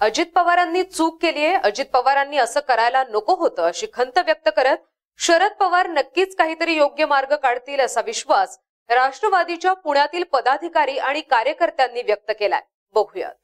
अजित पवारांनी चूक केली आहे, अजित पवारांनी असं करायला नको होतं अशी खंत व्यक्त करत शरद पवार नक्कीच काहीतरी योग्य मार्ग काढतील असा विश्वास राष्ट्रवादीच्या पुण्यातील पदाधिकारी आणि कार्यकर्त्यांनी व्यक्त केलाय. बघूयात.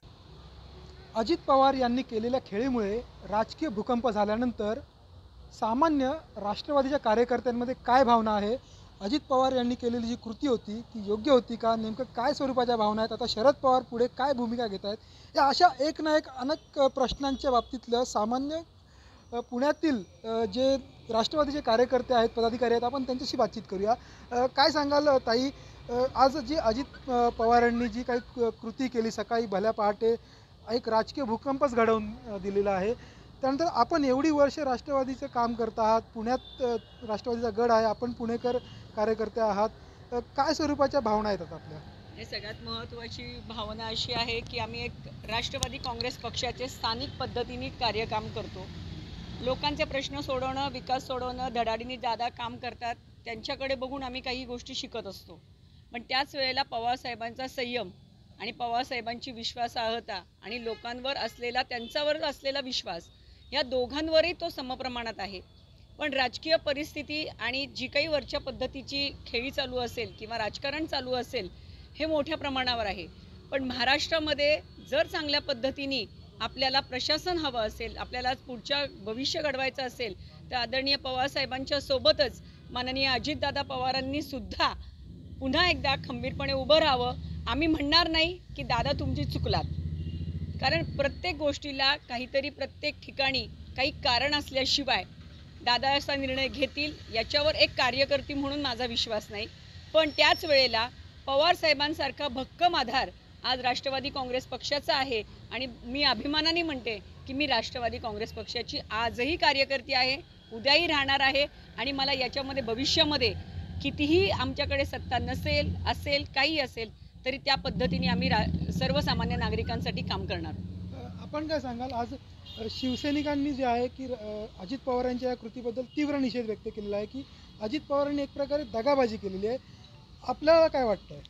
अजित पवार यांनी केलेल्या खेळीमुळे राजकीय भूकंप झाल्यानंतर सामान्य राष्ट्रवादीच्या कार्यकर्त्यांमध्ये काय भावना आहे, अजित पवार यांनी केलेली जी कृती होती ती योग्य होती का, नेमकं काय स्वरूपाच्या भावना आहेत, आता शरद पवार पुढे काय भूमिका घेत आहेत, या अशा एक ना एक अनेक प्रश्नांच्या बाबतीतलं सामान्य पुण्यातील जे राष्ट्रवादीचे कार्यकर्ते आहेत, पदाधिकारी आहेत, आपण त्यांच्याशी बातचीत करूया. काय सांगाल ताई, आज जी अजित पवारांनी जी काही कृती केली, सकाळी भल्या पहाटे एक राजकीय भूकंपच घडवून दिलेला आहे, त्यानंतर आपण एवढी वर्ष राष्ट्रवादीचं काम करत आहात, पुण्यात राष्ट्रवादीचा गड आहे, आपण पुणेकर कार्यकर्ते आहात, काय स्वरूपाच्या भावना आहेत आपल्या? हे सगळ्यात महत्त्वाची भावना अशी आहे की आम्ही एक राष्ट्रवादी काँग्रेस पक्षाचे स्थानिक पद्धतीने कार्यकाम करतो. लोकांचे प्रश्न सोडवणं, विकास सोडवणं, धडाडीने दादा काम करतात, त्यांच्याकडे बघून आम्ही काही गोष्टी शिकत असतो. पण त्याच वेळेला पवारसाहेबांचा संयम आणि पवारसाहेबांची विश्वासार्हता आणि लोकांवर असलेला, त्यांच्यावर असलेला विश्वास, या दोघांवरही तो समप्रमाणात आहे. पण राजकीय परिस्थिती आणि जी काही वरच्या पद्धतीची खेळी चालू असेल किंवा राजकारण चालू असेल हे मोठ्या प्रमाणावर आहे. पण महाराष्ट्रामध्ये जर चांगल्या पद्धतीने आपल्याला प्रशासन हवं असेल, आपल्याला पुढच्या भविष्य घडवायचं असेल, तर आदरणीय पवारसाहेबांच्या सोबतच माननीय अजितदादा पवारांनी सुद्धा पुन्हा एकदा खंबीरपणे उभं राहावं. आम्ही म्हणणार नाही की दादा तुमची चुकलात, कारण प्रत्येक गोष्टीला काहीतरी प्रत्येक ठिकाणी काही कारण असल्याशिवाय दादा असा निर्णय घेतील याच्यावर एक कार्यकर्ती म्हणून माझा विश्वास नाही. पण त्याच वेळेला पवारसाहेबांसारखा भक्कम आधार आज राष्ट्रवादी काँग्रेस पक्षाचा आहे आणि मी अभिमानाने म्हणते की मी राष्ट्रवादी काँग्रेस पक्षाची आजही कार्यकर्ती आहे, उद्याही राहणार आहे. आणि मला याच्यामध्ये भविष्यामध्ये कितीही आमच्याकडे सत्ता नसेल, असेल, काही असेल तरी त्या पद्धतीने आम्ही सर्वसामान्य नागरिकांसाठी काम करणार. आपण काय सांगाल, आज शिवसैनिकांनी जे आहे की अजित पवारांच्या या कृतीबद्दल तीव्र निषेध व्यक्त केलेला आहे की अजित पवारांनी एक प्रकारे दगाबाजी केलेली आहे, आपल्याला काय वाटतं?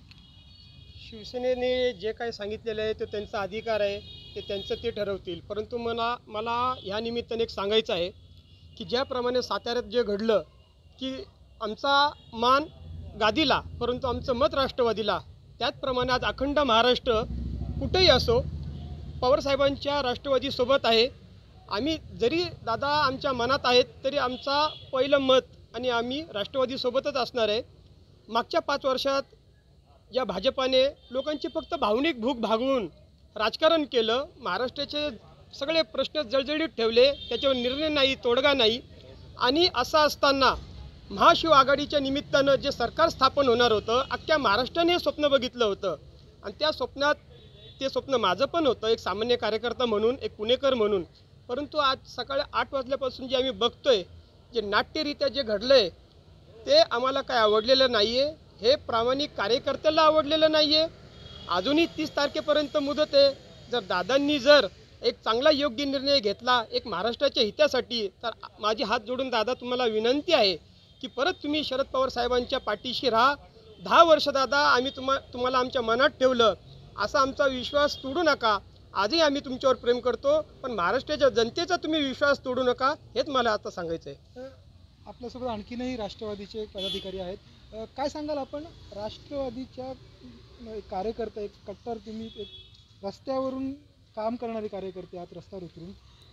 शिवसेनेने जे काही सांगितलेलं आहे तो त्यांचा अधिकार आहे, ते त्यांचं ते ठरवतील. परंतु मला ह्या निमित्ताने एक सांगायचं आहे की ज्याप्रमाणे साताऱ्यात जे घडलं की आमचा मान गादीला परंतु आमचं मत राष्ट्रवादीला, त्याचप्रमाणे आज अखंड महाराष्ट्र कुठेही असो पवारसाहेबांच्या राष्ट्रवादीसोबत आहे. आम्ही जरी दादा आमच्या मनात आहेत तरी आमचा पहिलं मत आणि आम्ही राष्ट्रवादीसोबतच असणार आहे. मागच्या 5 वर्षात या भाजपाने लोकांची फक्त भावनिक भूक भागवून राजकारण केलं, महाराष्ट्राचे सगळे प्रश्न जळजळीत ठेवले, त्याच्यावर निर्णय नाही, तोडगा नाही. आणि असं असताना महाशिव आघाडीच्या निमित्तानं जे सरकार स्थापन होणार होतं, अख्ख्या महाराष्ट्राने स्वप्न बघितलं होतं आणि त्या स्वप्नात ते स्वप्न माझं पण होतं, एक सामान्य कार्यकर्ता म्हणून, एक पुणेकर म्हणून. परंतु आज सकाळी 8 वाजल्यापासून जे आम्ही बघतोय, जे नाट्यरित्या जे घडलं आहे ते आम्हाला काय आवडलेलं नाही आहे, हे प्रामाणिक कार्यकर्त्याला आवडलेलं नाही आहे. अजूनही 30 तारखेपर्यंत मुदत आहे. जर दादांनी जर एक चांगला योग्य निर्णय घेतला एक महाराष्ट्राच्या हितासाठी, तर माझी हात जोडून दादा तुम्हाला विनंती आहे की परत तुम्ही शरद पवार साहेबांच्या पाठीशी राहा. 10 वर्ष दादा आम्ही तुम्हाला आमच्या मनात ठेवलं, असा आमचा विश्वास तोडू नका. आजही आम्ही तुमच्यावर प्रेम करतो, पण महाराष्ट्राच्या जनतेचा तुम्ही विश्वास तोडू नका, हेच मला आता सांगायचं आहे. आपल्यासोबत आणखीनही राष्ट्रवादीचे पदाधिकारी आहेत. काय सांगाल, आपण राष्ट्रवादीच्या कार्यकर्ते, एक कट्टर, तुम्ही एक रस्त्यावरून काम करणारे कार्यकर्ते आहात, रस्त्यावर उतरून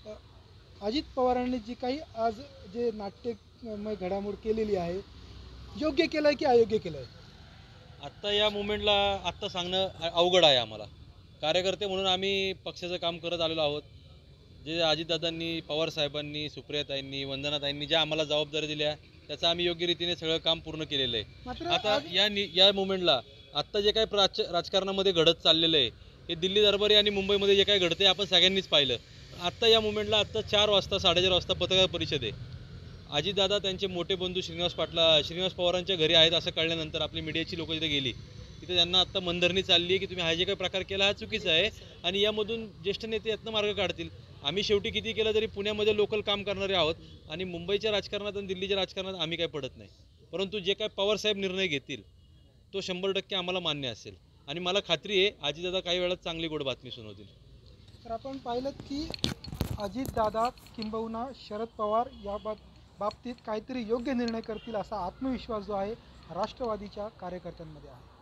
अजित पवारांनी जी काही आज जे नाट्यमय घडामोड केलेली आहे, योग्य केलं आहे की अयोग्य केलं आहे? आत्ता या मुवमेंटला आत्ता सांगणं अवघड आहे. आम्हाला कार्यकर्ते म्हणून आम्ही पक्षाचं काम करत आलेलो आहोत. जे अजितदादांनी, पवारसाहेबांनी, सुप्रियाताईंनी, वंदनाताईंनी ज्या आम्हाला जबाबदारी दिल्या त्याचं आम्ही योग्य रीतीने सगळं काम पूर्ण केलेलं आहे. आता या मुवमेंटला आत्ता जे काही राजकारणामध्ये घडत चाललेलं आहे, हे दिल्ली दरबारी आणि मुंबईमध्ये जे काही घडते आपण सगळ्यांनीच पाहिलं. आत्ता या मुवमेंटला आत्ता 4 वाजता 4:30 वाजता पत्रकार परिषद आहे. अजितदादा त्यांचे मोठे बंधू श्रीनिवास पवारांच्या घरी आहेत असं कळल्यानंतर आपली मीडियाची लोकं तिथे गेली. तिथे त्यांना आत्ता मनधरणी चालली आहे की तुम्ही हा जे काही प्रकार केला हा चुकीचा आहे आणि यामधून ज्येष्ठ नेते यातनं मार्ग काढतील. आम्ही शेवटी किती केलं तरी पुण्यामध्ये लोकल काम करणारे आहोत आणि मुंबईच्या राजकारणात आणि दिल्लीच्या राजकारणात आम्ही काही पडत नाही. परंतु जे काय पवारसाहेब निर्णय घेतील तो 100% आम्हाला मान्य असेल आणि मला खात्री आहे अजितदादा काही वेळात चांगली गोड बातमी सुनावतील. तर आपण पाहिलं की अजितदादा किंबहुना शरद पवार या बाबतीत काहीतरी योग्य निर्णय करतील असा आत्मविश्वास जो आहे राष्ट्रवादीच्या कार्यकर्त्यांमध्ये आहे.